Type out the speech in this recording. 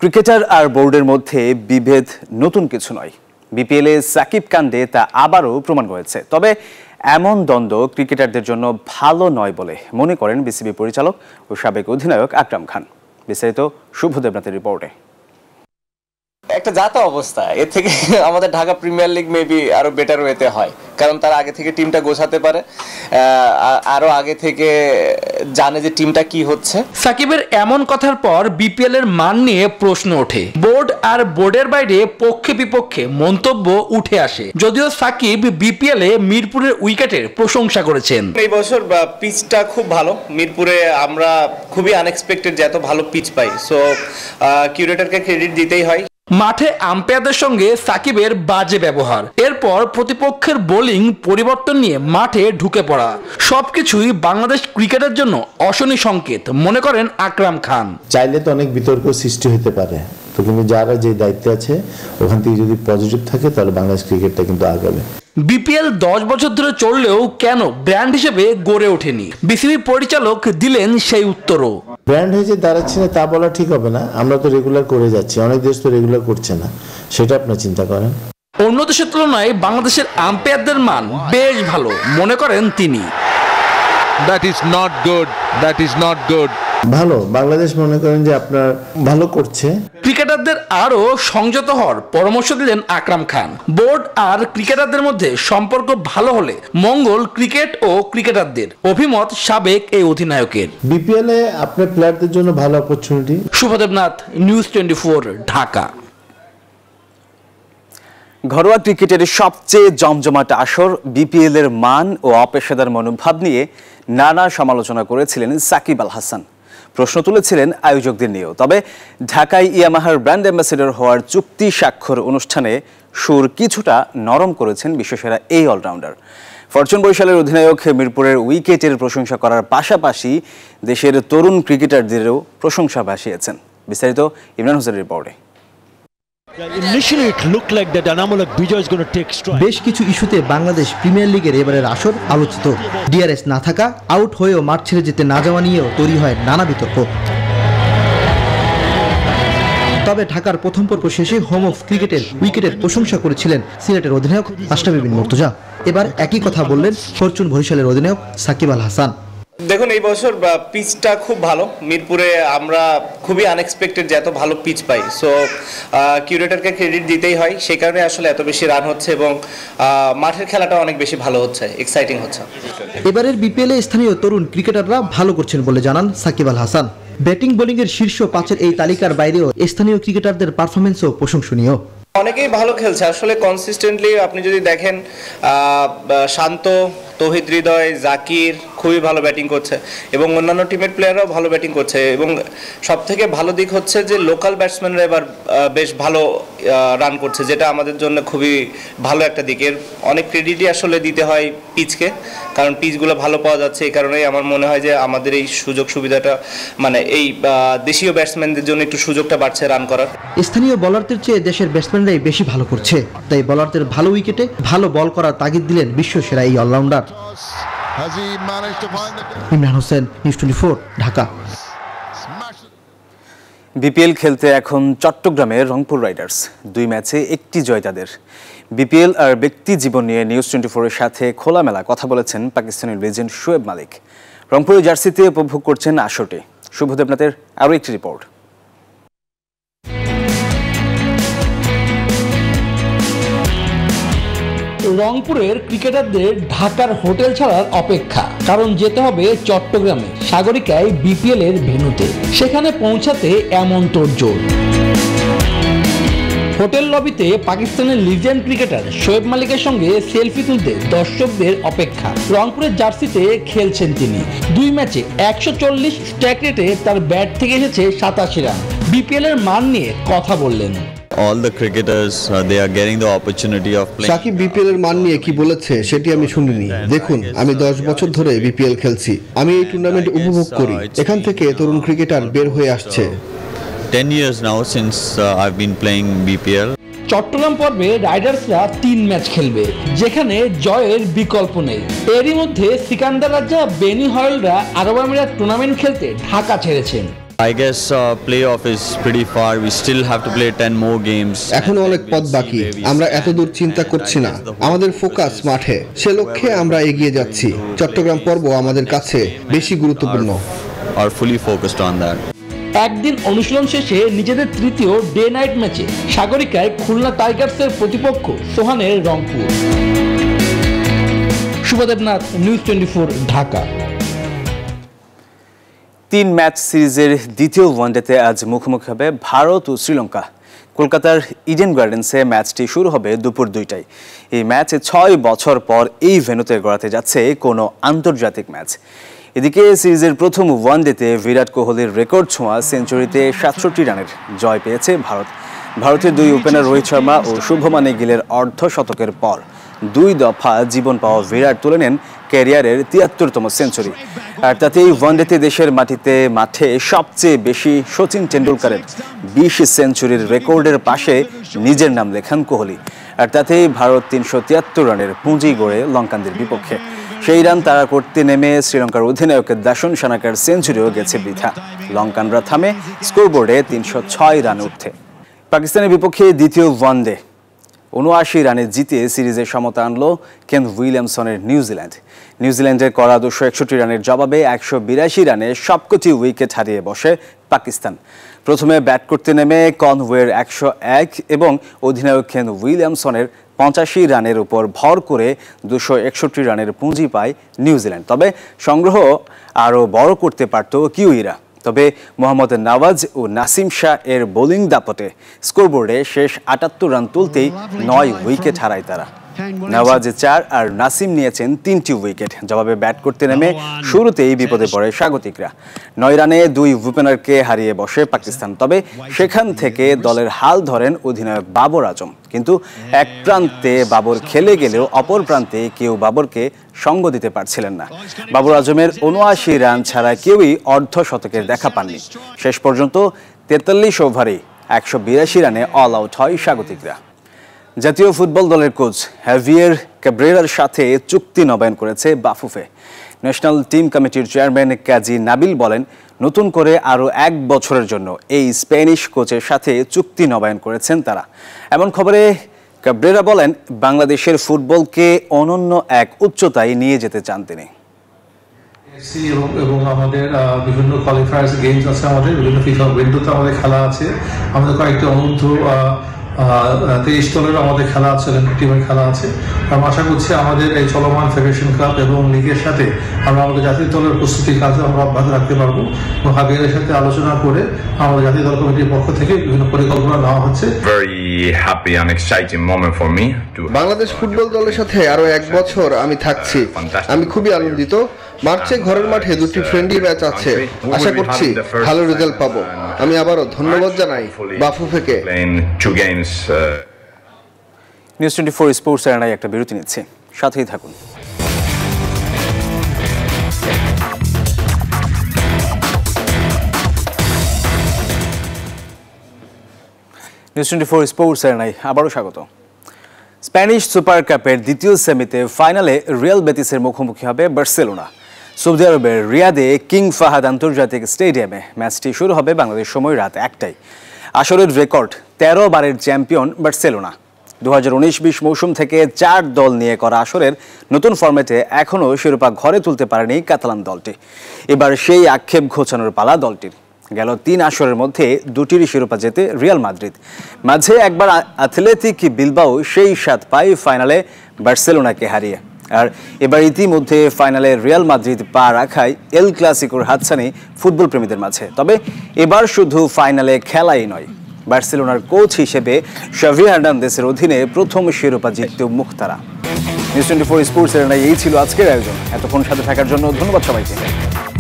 Cricketer আর বোর্ডের মধ্যে বিভেদ নতুন কিছু নয়। বিপিএলে সাকিব কাণ্ডে তা আবারও প্রমাণ হয়েছে। তবে এমন দ্বন্দ্ব ক্রিকেটারদের জন্য ভালো নয় বলে মনে করেন বিসিবি পরিচালক ও সাবেক অধিনায়ক আকরাম খান। বিস্তারিত শুভদেবনাথের রিপোর্টে। একটা জাতা অবস্থা, এর থেকে আমাদের ঢাকা প্রিমিয়ার লিগ মেবি আরো বেটার ওয়েতে হয়, কারণ তারা আগে থেকে টিমটা গোছাতে পারে, আরো আগে থেকে জানে যে টিমটা কি হচ্ছে। সাকিবের এমন কথার পর বিপিএল এর মান নিয়ে প্রশ্ন ওঠে। বোর্ড আর বোর্ডের বাইরে পক্ষে বিপক্ষে মন্তব্য উঠে আসে। যদিও সাকিব বিপিএল এ মিরপুরের উইকেটের প্রশংসা করেছেন। এই বছর পিচটা খুব ভালো, মিরপুরে আমরা খুবই আনএক্সপেক্টেড যে এত ভালো পিচ পাই, সো কিউরেটরকে ক্রেডিট দিতেই হয়। মাঠে আম্পায়ারদের সঙ্গে সাকিবের বাজে ব্যবহার, এরপর প্রতিপক্ষের বোলিং পরিবর্তন নিয়ে মাঠে ঢুকে পড়া, সবকিছুই বাংলাদেশ ক্রিকেটের জন্য অশনি সংকেত মনে করেন আকরাম খান। চাইলে তো অনেক বিতর্ক সৃষ্টি হতে পারে, তো কিন্তু যারা যে দায়িত্বে আছে ওখান থেকে যদি পজিটিভ থাকে তাহলে বাংলাদেশ ক্রিকেটটা কিন্তু আগাবে। বিপিএল 10 বছর ধরে চললেও কেন ব্র্যান্ড হিসেবে গড়ে ওঠেনি? বিসিবি পরিচালক দিলেন সেই উত্তরও। ব্র্যান্ড হয়েছে দাঁড়াচ্ছে না তা বলা ঠিক হবে না, আমরা তো রেগুলার করে যাচ্ছি, অনেক দেশ তো রেগুলার করছে না, সেটা আপনারা চিন্তা করেন। অন্য দেশের তুলনায় বাংলাদেশের আম্পায়ারদের মান বেশ ভালো মনে করেন তিনি। That is not good. That is not good. ভালো, বাংলাদেশ মনে করেন যে আপনার ভালো করছে। ক্রিকেটারদের আরো সংযত হওয়ার পরামর্শ দিলেন আকরাম খান। বোর্ড আর ক্রিকেটারদের মধ্যে সম্পর্ক ভালো হলে মঙ্গল ক্রিকেট ও ক্রিকেটারদের, অভিমত সাবেক এই অধিনায়কের। বিপিএল এ আপনার প্লেয়ারদের জন্য ভালো অপরচুনিটি। শুভদেবনাথ, নিউজ 24, ঢাকা। ঘরোয়া ক্রিকেটের সবচেয়ে জমজমাট আসর বিপিএল এর মান ও অপেশাদার মনোভাব নিয়ে নানা সমালোচনা করেছিলেন সাকিব আল হাসান। প্রশ্ন তুলেছিলেন আয়োজকদের নিয়েও। তবে ঢাকায় ইয়ামাহার ব্র্যান্ড অ্যাম্বাসেডর হওয়ার চুক্তি স্বাক্ষর অনুষ্ঠানে সুর কিছুটা নরম করেছেন বিশ্বসেরা এই অলরাউন্ডার। ফরচুন বরিশালের অধিনায়ক মিরপুরের উইকেটের প্রশংসা করার পাশাপাশি দেশের তরুণ ক্রিকেটারদেরও প্রশংসা ভাসিয়েছেন। বিস্তারিত ইমরান হোসেনের রিপোর্টে। বেশ কিছু ইস্যুতে বাংলাদেশ প্রিমিয়ার লিগের এবারের আসর আলোচিত। ডিআরএস না থাকা, আউট হয়েও মাঠ ছেড়ে যেতে না যাওয়া নিয়েও তৈরি হয় নানা বিতর্ক। তবে ঢাকার প্রথম পর্ব শেষে হোম অফ ক্রিকেটের উইকেটের প্রশংসা করেছিলেন সিলেটের অধিনায়ক আশরাফ বিন মুর্তজা। এবার একই কথা বললেন ফরচুন বরিশালের অধিনায়ক সাকিব আল হাসান। দেখুন, এই বছর পিচটা খুব ভালো, মিরপুরে আমরা খুবই আনএক্সপেক্টেড যে এত ভালো পিচ পাই, সো কিউরেটরকে ক্রেডিট দিতেই হয়। সেই কারণে আসলে এত বেশি রান হচ্ছে এবং মাঠের খেলাটা অনেক বেশি ভালো হচ্ছে, এক্সাইটিং হচ্ছে। এবারের বিপিএলে স্থানীয় তরুণ ক্রিকেটাররা ভালো করছেন বলে জানান সাকিব আল হাসান। ব্যাটিং বোলিং এর শীর্ষ 5-এর এই তালিকার বাইরেও স্থানীয় ক্রিকেটারদের পারফরমেন্সও প্রশংসনীয়। অনেকেই ভালো খেলছে আসলে কনসিস্টেন্টলি। আপনি যদি দেখেন শান্ত, তৌহিদ হৃদয়, জাকির খুবই ভালো ব্যাটিং করছে এবং অন্যান্য টিমের প্লেয়াররাও ভালো ব্যাটিং করছে। এবং সব থেকে ভালো দিক হচ্ছে যে লোকাল ব্যাটসম্যানরা এবার বেশ ভালো রান করছে, যেটা আমাদের জন্য খুবই ভালো একটা দিক। এর অনেক ক্রেডিটই আসলে দিতে হয় পিচকে, কারণ পিচগুলো ভালো পাওয়া যাচ্ছে। এই কারণেই আমার মনে হয় যে আমাদের এই সুযোগ সুবিধাটা, মানে এই দেশীয় ব্যাটসম্যানদের জন্য একটু সুযোগটা বাড়ছে রান করার। স্থানীয় বলারদের চেয়ে দেশের ব্যাটসম্যানরাই বেশি ভালো করছে, তাই বলারদের ভালো উইকেটে ভালো বল করার তাগিদ দিলেন বিশ্বসেরা এই allrounder. Imran Hossain, news 24, Dhaka. BPL খেলতে এখন চট্টগ্রামের রংপুর রাইডার্স। 2 ম্যাচে 1টি জয় তাদের। বিপিএল আর ব্যক্তি জীবন নিয়ে নিউজ 24-এর সাথে খোলামেলা কথা বলেছেন পাকিস্তানের লেজেন্ড শোয়েব মালিক। রংপুরের জার্সিতে উপভোগ করছেন আসরটি। শুভদেবনাথের আরও একটি রিপোর্ট। রংপুরের ক্রিকেটারদের ঢাকার হোটেল ছাড়ার অপেক্ষা, কারণ যেতে হবে চট্টগ্রামে সাগরিকায় বিপিএল এর ভেন্যুতে। সেখানে পৌঁছাতে এমন তোড়জোড়। হোটেল লবিতে পাকিস্তানের লিজেন্ড ক্রিকেটার শোয়েব মালিকের সঙ্গে সেলফি তুলতে দর্শকদের অপেক্ষা। রংপুরের জার্সিতে খেলছেন তিনি। 2 ম্যাচে 140 স্ট্রাইক রেটে তার ব্যাট থেকে এসেছে 87 রান। বিপিএল এর মান নিয়ে কথা বললেন। All the cricketers they are getting the opportunity of playing. Shakib BPL এর মান নিয়ে কি বলেছে সেটি আমি শুনিনি। দেখুন, আমি 10 বছর ধরে বিপিএল খেলছি, আমি এই টুর্নামেন্ট উপভোগ করি। এখান থেকে তরুণ ক্রিকেটার বের হয়ে আসছে। 10 years now since I've been playing BPL. Chittagong পর্বে রাইডার্সরা 3 ম্যাচ খেলবে, যেখানে জয়ের বিকল্প নেই। এরই মধ্যে সিকান্দার রাজা, বেনি হয়েলরা আরব আমিরাত টুর্নামেন্ট খেলতে ঢাকা ছেড়েছেন। I guess playoff is pretty far. We still have to play 10 more games. এখনো অনেক পথ বাকি, আমরা এত দূর চিন্তা করছি না, আমাদের ফোকাস মাঠে, সে লক্ষ্যে আমরা এগিয়ে যাচ্ছি। চট্টগ্রাম পর্ব আমাদের কাছে বেশি গুরুত্বপূর্ণ। Are fully focused on that. একদিন অনুশীলন শেষে নিজেদের তৃতীয় ডে নাইট ম্যাচে সাগরিকায় খুলনা টাইগার্সের প্রতিপক্ষ সোহানের রংপুর। শুভদেবনাথ, নিউজ 24, ঢাকা। 3 ম্যাচ সিরিজের দ্বিতীয় ওয়ানডেতে আজ মুখোমুখি হবে ভারত ও শ্রীলঙ্কা। কলকাতার ইডেন গার্ডেন্সে ম্যাচটি শুরু হবে দুপুর 2টায়। এই ম্যাচে 6 বছর পর এই ভেন্যুতে গড়াতে যাচ্ছে কোনো আন্তর্জাতিক ম্যাচ। এদিকে সিরিজের প্রথম ওয়ানডেতে বিরাট কোহলির রেকর্ড ছোঁয়া সেঞ্চুরিতে 67 রানের জয় পেয়েছে ভারত। ভারতের 2 ওপেনার রোহিত শর্মা ও শুভমান গিলের অর্ধশতকের পর 2 দফা জীবন পাওয়া বিরাট তুলে নেন ক্যারিয়ারের 73তম সেঞ্চুরি। আর তাতেই ওয়ানডেতে দেশের মাঠে সবচেয়ে বেশি সচিন টেন্ডুলকারের 20 সেঞ্চুরির রেকর্ডের পাশে নিজের নাম লেখান কোহলি। আর তাতেই ভারত 373 রানের পুঁজি গড়ে লঙ্কানদের বিপক্ষে। সেই রান তারা করতে নেমে শ্রীলঙ্কার অধিনায়কের দাসন সানাকার সেঞ্চুরিও গেছে বৃথা। লঙ্কানরা থামে স্কোরবোর্ডে 306 রান উঠতে। পাকিস্তানের বিপক্ষে দ্বিতীয় ওয়ানডে 79 রানে জিতে সিরিজে সমতা আনলো কেন উইলিয়ামসনের নিউজিল্যান্ডের করা 261 রানের জবাবে 182 রানে সবকটি উইকেট হারিয়ে বসে পাকিস্তান। প্রথমে ব্যাট করতে নেমে কনওয়ের 101 এবং অধিনায়ক কেন উইলিয়ামসনের 85 রানের উপর ভর করে 261 রানের পুঁজি পায় নিউজিল্যান্ড। তবে সংগ্রহ আরও বড় করতে পারত কিউইরা। তবে মোহাম্মদ নওয়াজ ও নাসিম শাহ এর বোলিং দাপটে স্কোরবোর্ডে শেষ 78 রান তুলতেই 9 উইকেট হারায় তারা। নওয়াজ 4 আর নাসিম নিয়েছেন 3টি উইকেট। জবাবে ব্যাট করতে নেমে শুরুতেই বিপদে পড়ে স্বাগতিকরা। 9 রানে 2 ওপেনারকে হারিয়ে বসে পাকিস্তান। তবে সেখান থেকে দলের হাল ধরেন অধিনায়ক বাবর আজম। কিন্তু এক প্রান্তে বাবর খেলে গেলেও অপর প্রান্তে কেউ বাবরকে সঙ্গ দিতে পারছিলেন না। বাবর আজমের 79 রান ছাড়া কেউই অর্ধশতকের দেখা পাননি। শেষ পর্যন্ত 43 ওভারে 182 রানে অল আউট হয় স্বাগতিকরা। জাতীয় ফুটবল দলের কোচ হ্যাভিয়ের ক্যাব্রেরার সাথে চুক্তি নবায়ন করেছে বাফুফে। ন্যাশনাল টিম কমিটির চেয়ারম্যান কাজী নাবিল বলেন, নতুন করে আরও 1 বছরের জন্য এই স্প্যানিশ কোচের সাথে চুক্তি নবায়ন করেছেন তারা। এমন খবরে ক্যাব্রেরা বলেন, বাংলাদেশের ফুটবলকে অনন্য এক উচ্চতায় নিয়ে যেতে চান তিনি। এবং আমাদের বিভিন্ন কোয়ালিফায়ার্স গেমস আছে, আমাদের বিভিন্ন ফিফা উইন্ডোতে আমাদের খেলা আছে, আমাদের কয়েকটি অনূর্ধ্ব 23 দলের আমাদের খেলা আছে, অলিম্পিক টিমের খেলা আছে। আমরা আশা করছি আমাদের এই চলমান ফেডারেশন কাপ এবং লিগের সাথে আমরা আমাদের জাতীয় দলের প্রস্তুতির কাজে আমরা অব্যাহত রাখতে পারবো। এবং হাবিয়ারের সাথে আলোচনা করে আমাদের জাতীয় দল কমিটির পক্ষ থেকে বিভিন্ন পরিকল্পনা নেওয়া হচ্ছে। বাংলাদেশ ফুটবল দলের সাথে আরো 1 বছর আমি থাকছি, আমি খুবই আনন্দিত। মার্চে ঘরের মাঠে 2টি ফ্রেন্ডলি ম্যাচ আছে, আশা করছি ভালো রেজাল্ট পাবো। আমি আবারও ধন্যবাদ জানাই বাফুফেকে। নিউজ 24 স্পোর্টস এরিনায় একটা বিরতি নিচ্ছে, সাথেই থাকুন। নিউজ 24 স্পোর্টস এরিনায় আবারও স্বাগত। স্প্যানিশ সুপার কাপের দ্বিতীয় সেমিতে ফাইনালে রিয়াল বেতিসের মুখোমুখি হবে বার্সেলোনা। সৌদি আরবের রিয়াদে কিং ফাহাদ আন্তর্জাতিক স্টেডিয়ামে ম্যাচটি শুরু হবে বাংলাদেশ সময় রাত 1টায়। আসরের রেকর্ড 13 বারের চ্যাম্পিয়ন বার্সেলোনা। 2019-20 মৌসুম থেকে 4 দল নিয়ে করা আসরের নতুন ফরম্যাটে এখনও শিরোপা ঘরে তুলতে পারেনি কাতালান দলটি। এবার সেই আক্ষেপ ঘোচানোর পালা দলটির। গেল 3 আসরের মধ্যে 2টিরই শিরোপা জেতে রিয়াল মাদ্রিদ। মাঝে একবার অ্যাথলেটিক বিলবাও সেই স্বাদ পায় ফাইনালে বার্সেলোনাকে হারিয়ে। আর এবার ইতিমধ্যে ফাইনালে রিয়াল মাদ্রিদ পা রাখায় এল ক্লাসিকোর হাতছানি ফুটবল প্রেমীদের মাঝে। তবে এবার শুধু ফাইনালে খেলাই নয়, বার্সেলোনার কোচ হিসেবে শাভি হার্নান্দেসের অধীনে প্রথম শিরোপা জিততেও মুখ তারা। নিউজ 24 স্পোর্টস এর এই ছিল আজকের আয়োজন। এতক্ষণ সাথে থাকার জন্য ধন্যবাদ সবাইকে।